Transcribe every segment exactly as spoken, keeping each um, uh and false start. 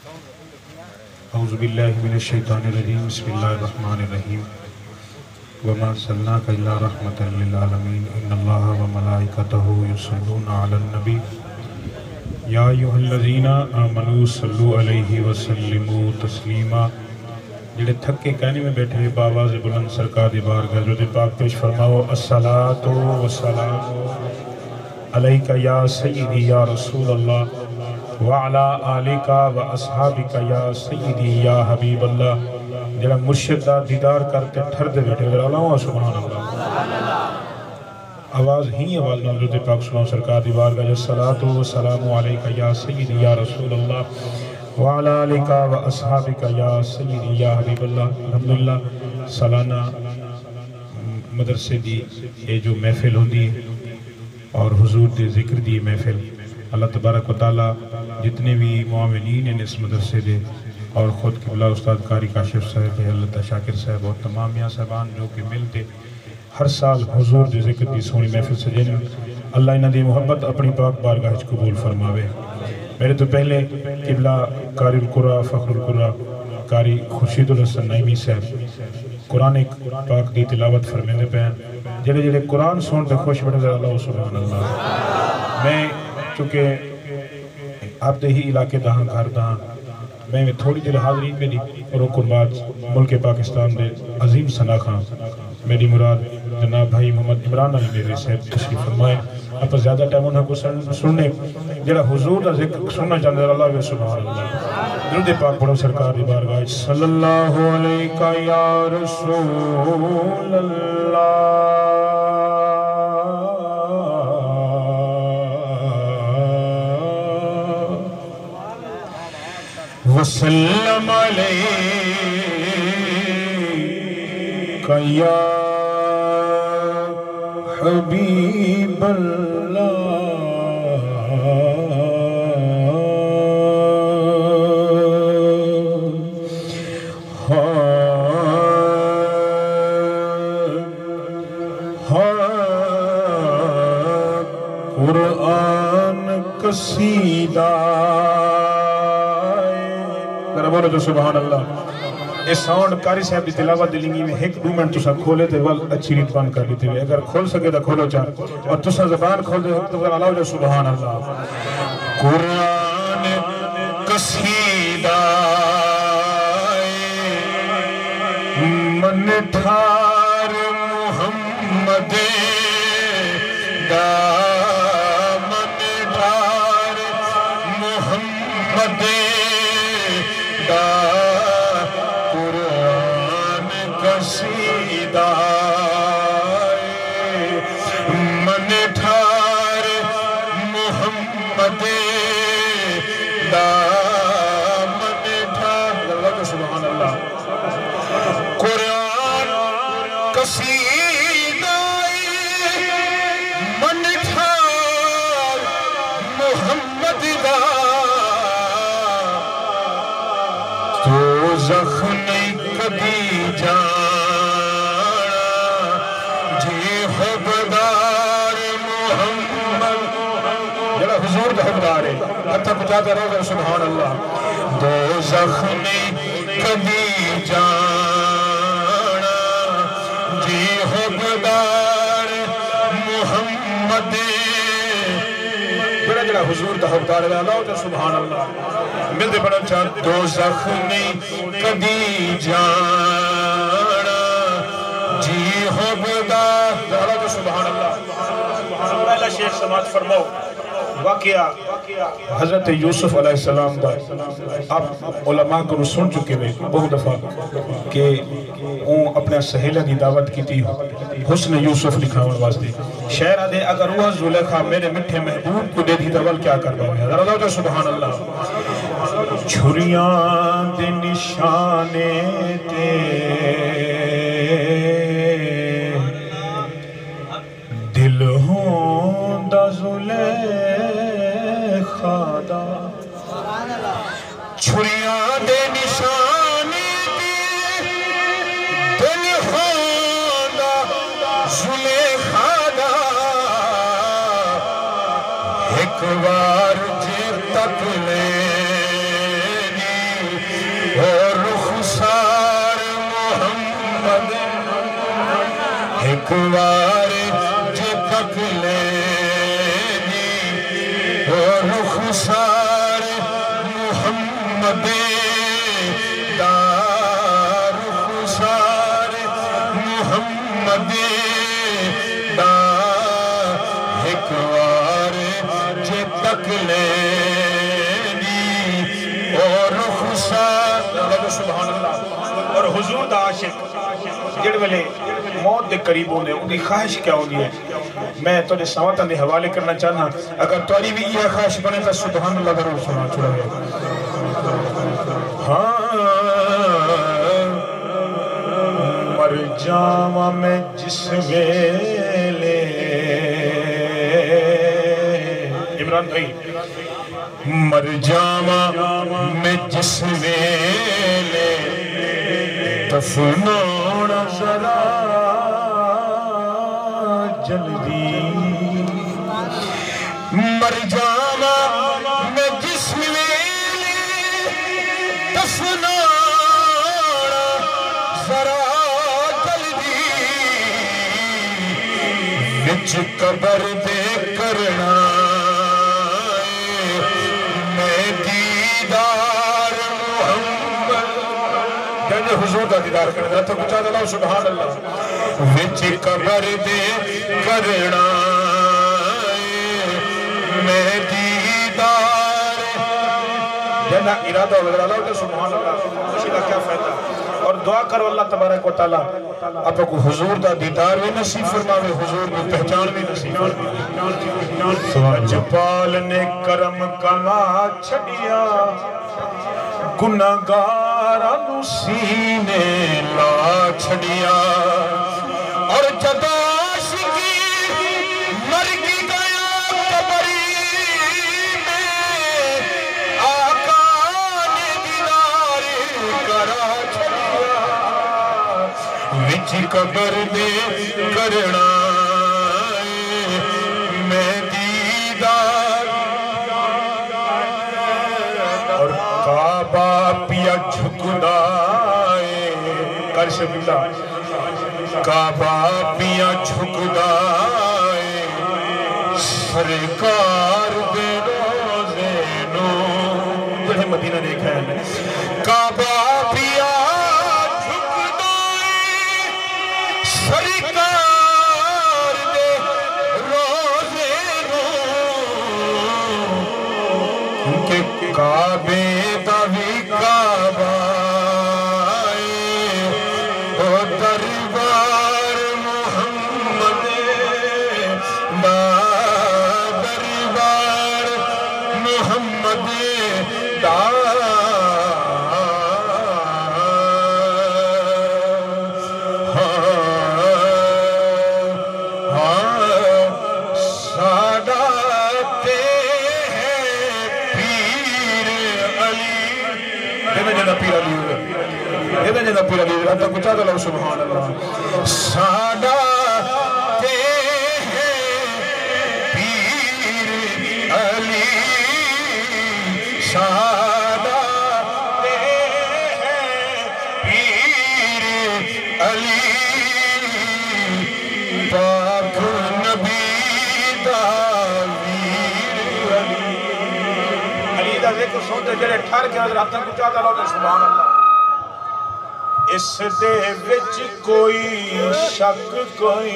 اعوذ باللہ من الشیطان الرجیم بسم اللہ الرحمن الرحیم وما ارسلناک الا رحمتا للعالمین ان اللہ وملائکتہ یصلون علی النبی یا ایھا الذین آمنوا صلوا علیہ وسلموا تسلیما. جڑے تھکے کہنے میں بیٹھے باواز بلند سرکار دی بارگاہ جو دے پاک پیش فرماؤ الصلاۃ والسلام علیک یا سیدی یا رسول اللہ وعلا آلکا و اصحابکا یا سیدی یا حبیب اللہ. جڑا مرشد دا دیدار کرتے ٹھر دے بیٹھے اللہ سبحان اللہ. آواز ہی آواز نہ جو دے پاک سلام سرکار دی بارگاہ الصلاۃ والسلام علیکا یا سیدی یا رسول اللہ وعلا آلکا و اصحابکا یا سیدی یا حبیب اللہ. الحمدللہ سالانہ مدرسے دی یہ جو محفل ہوندی اور حضور دے ذکر دی محفل اللہ تبارک و تعالیٰ جتنے بھی معاونین ہیں اس مدرسے دے اور خود قبلہ استاد قاری کاشف صاحب اللہ شاکر صاحب اور تمام میاں صاحبان جو کہ ملتے ہر سال حضور دے ذکر دی سونی محفل سجین اللہ انہ دی محبت اپنی پاک بارگاہ قبول فرماوے. میرے تو پہلے قبلہ قاری القرآن فخر القرآن قاری خورشید الحسن نعیمی صاحب قرآن پاک دی تلاوت فرمیندے پہن جڑے جڑے قرآن سون پہ خوش بیٹھے اللہ سبحان اللہ. میں چونکہ آپ دے ہی علاقے دہاں گھر دہاں میں تھوڑی دیر حاضرین میں دی اور رکن بعد ملک پاکستان دے عظیم ثنا خان میری مراد جناب بھائی محمد عمران علی میرے صاحب تشریف فرمائیں. آپ زیادہ ٹائم انہوں کو سننے جڑا حضور دا ذکر سننا چاہتے ہیں اللہ سبحان اللہ. درود پاک پڑھو سرکار دی بارگاہ صلی اللہ علیہ یا رسول اللہ وسلم علیک یا حبیب اللہ. قرآن قصیدہ ذرا بولو تو سبحان اللہ. اس ساؤنڈ قاری صاحب دی تلاوت دلنگی میں ایک دو منٹ تسا کھولے تھے وال اچھی ریت بان کر لیتے ہوئے اگر کھول سکے تو کھولو چاہ اور تسا زبان کھول دے تو اللہ جو سبحان اللہ. قرآن قصیدہ من ٹھار محمد دا من ٹھار محمد دا قرآن قصیدہ من ٹھار محمد دا من ٹھار اللہ سبحان اللہ. قرآن قصیدہ من ٹھار محمد دا تو زخمی کبھی جانا جی حبدار محمد جڑا حضور دا حبدار ہے اتھا پچاتا رہو گا سبحان اللہ. دو زخمی کبھی جانا جی حبدار محمد جڑا جڑا حضور دا حبدار ہے اللہ جو سبحان اللہ. ملتے پڑھا چاہت دو زخمی کبھی جانا جی حبدار اللہ جو سبحان اللہ. سبحان اللہ شیخ سماعت فرماؤ واقعہ حضرت یوسف علیہ السلام دا آپ علماء کو سن چکے ہوئے بہت دفعہ کہ وہ اپنے سہیلہ دی دعوت کی تھی حسن یوسف لکھاون واسطے شہر آدھے اگر وہ زلیخا میرے مٹھے محبوب کو دے دی دول کیا کر رہا ہے اللہ جو سبحان اللہ. چھریاں دے نشانے تے دل ہوں دا زلیخا دا چھریاں دے نشانے تے دل ہوں دا زلیخا دا ایک بار جی تک لینی ایک وار جے تک لے دی اور رخسار محمد دا رخسار محمد دا ایک وار جے تک لے دی اور رخسار سبحان اللہ. اور حضور دا عاشق جڑ ویلے موت دے قریب ہونے ان کی خواہش کیا ہوگی ہے میں تو نے سواتاں دے حوالے کرنا چاہنا اگر توری بھی یہ خواہش بنے تو سبحان اللہ ضرور سنا چھوڑا ہے. ہاں مر جاواں میں جس ویلے عمران بھائی مر جاواں میں جس ویلے دفنونا ذرا جلدی مر جاواں میں جس ویلے دفنونا ذرا جلدی وچ قبر دے کرنا حضور دا دیدار کرنے دے تو کچھا دلاؤ سبحان اللہ وچ قبر دے کرنا میں دیدار جنہ ارادہ وغیرہ اللہ تو سبحان اللہ اسی کا کیا فائدہ اور دعا کرو اللہ تبارک و تعالیٰ آپ کو حضور دا دیدار بھی نصیب فرماوے حضور کی پہچان بھی نصیب فرماوے جپال نے کرم کما چھڑیا گناہگاراں سینے لا چھڑیا اور جدا عاشقی مر گی گیا قبری میں آقا نے دیدار کرا چھڑیا وچ قبر دے کرنا میں دیدار اور کعبہ پیا جھکدائے کر شبیلہ کعبہ پیا جھکدائے سرکار دے روزے نو جنہیں مدینہ دیکھا ہے کعبہ پیا جھکدائے سرکار دے روزے نو کہ کعبے بھی کعبہ او دربار محمد دا دربار محمد دا جنہ پیر علی رہتا کچھا دلو سبحان اللہ سادہ تے ہیں پیر علی سادہ تے ہیں پیر علی پاک نبی دا ویر علی علی دا ذکر سنتے جلے ٹھار کے حضر ہاتھاں کچھا دلو سبحان اللہ اس دے وچ کوئی شک کوئی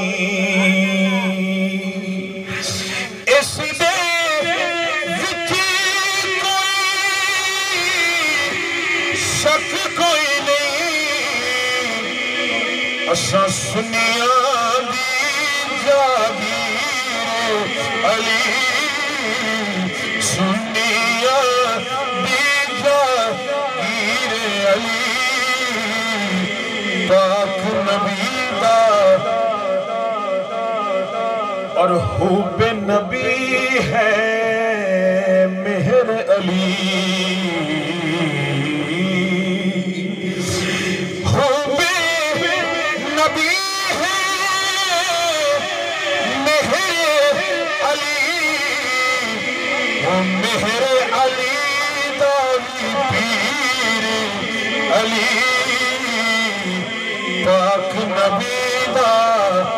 نہیں اس دے وچ کوئی شک کوئی نہیں اساں سنیاں دی جاگیر علی سنیاں دی جاگیر علی پاک نبی دا اور حب نبی ہے مہر علی حب نبی ہے مہر علی مہر علی دا پیر علی پاک نبی دا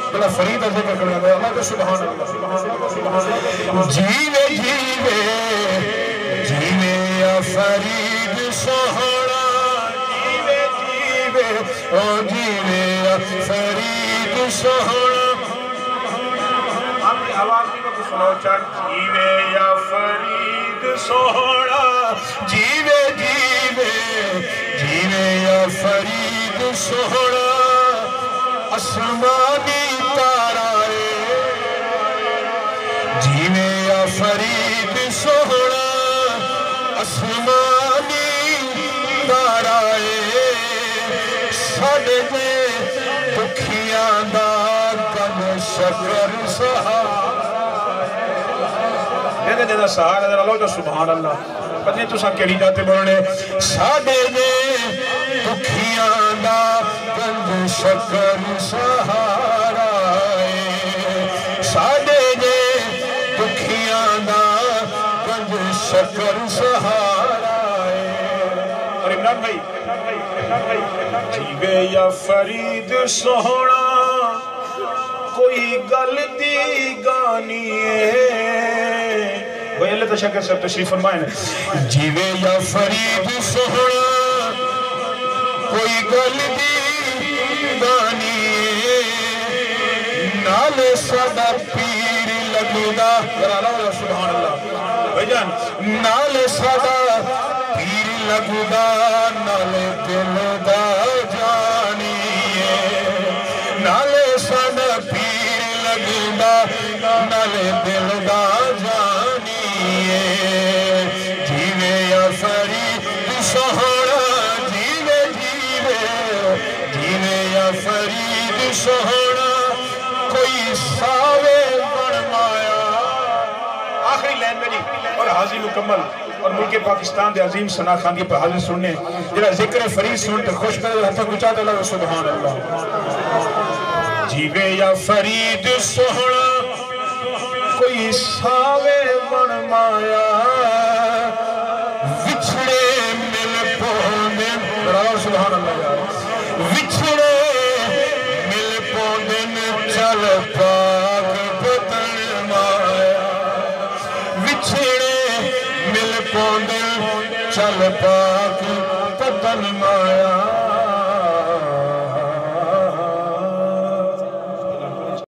بلا فرید ذکر کرنا ہے اللہ کا سبحان اللہ جیوے جیوے جیوے یا فرید سہرا جیوے جیوے او جیوے یا فرید سہرا آپ کی آواز بھی کو سنو چاک جیوے یا فرید سہرا جیوے جیوے جیوے یا فرید سہرا اسمانی تارائے جیوے یا فرید سہرا اسمانی تارائے ساڑے دے دکھیاں دا کم شکر سہارا یہ دے دا سہارا در اللہ جو سبحان اللہ پتنی تو سا کیلی جاتے بولنے ساڑے دے دکھیاں دا گنج شکر سہارا ساڑے دے دکھیاں دا گنج شکر سہارا اور عمران بھائی جیوے یا فرید سہونا کوئی گل دی گانی ہے بھائی اللہ تشکر صاحب تشریف فرمائیں جیوے یا فرید سہونا کوئی گل دی گانی ہے نال صدا پیر لگدا سبحان اللہ بھائی جان نال صدا پیر لگدا نال دل دا جانی ہے نال صدا پیر لگدا نال دل دا جانی ہے جیوے یا فرید سہرا جیوے جیوے جیوے یا فرید سہرا کوئی ساوے بڑھمایا آخری لین میری اور حاضر مکمل اور ملک پاکستان دے عظیم ثنا خان کی پر حاضر سننے جنہا ذکر فرید سنتے خوش پیدا رہتا کچھاتا اللہ سبحان اللہ جیوے یا فرید سہرا کوئی ساوے بڑھمایا وچھڑے مل پوندے راہ سبحان اللہ یار وچھڑے مل پوندے چل پاک پتن مایا وچھڑے مل پوندے چل پاک